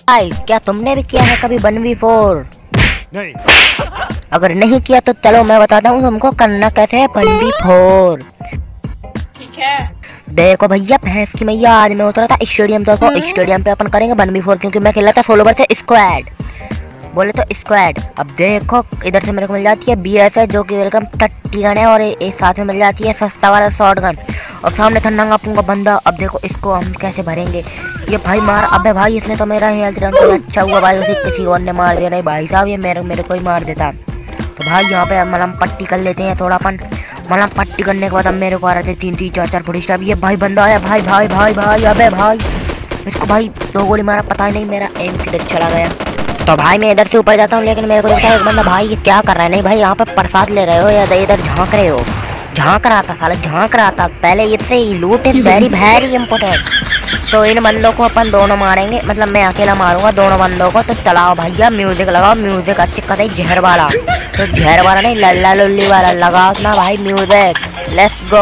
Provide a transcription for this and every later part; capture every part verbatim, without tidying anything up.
Guys, क्या तुमने भी किया है कभी वन वी फोर? नहीं। अगर नहीं किया तो चलो मैं बताता हूँ तुमको करना कैसे है वन वी फोर। ठीक है। देखो भैया, भैंस की मैया, आज मैं उतरा था स्टेडियम। देखो स्टेडियम पे अपन करेंगे वन वी फोर, क्योंकि मैं खेला था सोलो से स्क्वाड, बोले तो स्क्वाड। अब देखो इधर से मेरे को मिल जाती है बी एस है, जो कि वेलकम टट्टी गन है, और एक साथ में मिल जाती है सस्ता वाला शॉर्ट गन। और सामने था नंगा पुंगा बंदा। अब देखो इसको हम कैसे भरेंगे। ये भाई मार, अबे भाई इसने तो मेरा हेल्थ रन को अच्छा हुआ भाई, उसे किसी और ने मार दिया। नहीं भाई साहब, ये मेरे मेरे को ही मार देता। तो भाई यहाँ पे मलम पट्टी कर लेते हैं थोड़ा अपन। मलम पट्टी करने के बाद अब मेरे को आ रहे थे तीन तीन चार चार फुट स्टाइप। ये भाई बंदा आया, भाई भाई भाई भाई अबे भाई इसको भाई दो गोली मारा, पता ही नहीं मेरा एम किधर चला गया। तो भाई मैं इधर से ऊपर जाता हूँ, लेकिन मेरे को लगता है एक बंदा, भाई ये क्या कर रहा है। नहीं भाई, यहाँ पे प्रसाद ले रहे हो या इधर झांक रहे हो? झांक रहा था साला, झांक रहा था। पहले इससे ही लूट इज वेरी वेरी इम्पोर्टेंट। तो इन बंदों को अपन दोनों मारेंगे, मतलब मैं अकेला मारूंगा दोनों बंदों को। तो चलाओ भैया, म्यूजिक लगाओ, म्यूजिक अच्छी कतई जहर वाला, तो जहर वाला नहीं लल्ला लुल्ली वाला लगाओ ना भाई music. Let's go.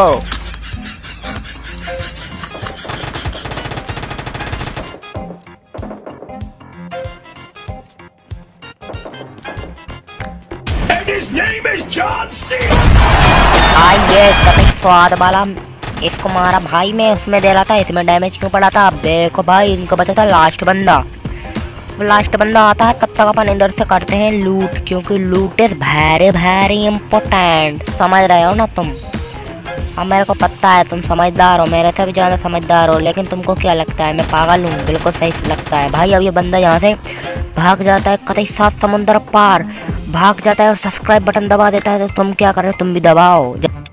His name is John C. भाई ये कतई स्वाद वाला, इसको मारा भाई मैं, उसमें दे रहा था, इसमें डैमेज क्यों पड़ा था। अब देखो भाई, इनको बचा था लास्ट बंदा। लास्ट बंदा आता है, तब तक अपन इधर से करते हैं लूट, क्योंकि लूट इज वेरी वेरी इम्पोर्टेंट। समझ रहे हो ना तुम? अब मेरे को पता है तुम समझदार हो, मेरे से भी ज़्यादा समझदार हो, लेकिन तुमको क्या लगता है मैं पागल हूँ? बिल्कुल सही लगता है भाई। अब ये बंदा यहाँ से भाग जाता है कतई सात समुंदर पार, भाग जाता है और सब्सक्राइब बटन दबा देता है। तो तुम क्या कर रहे हो? तुम भी दबाओ।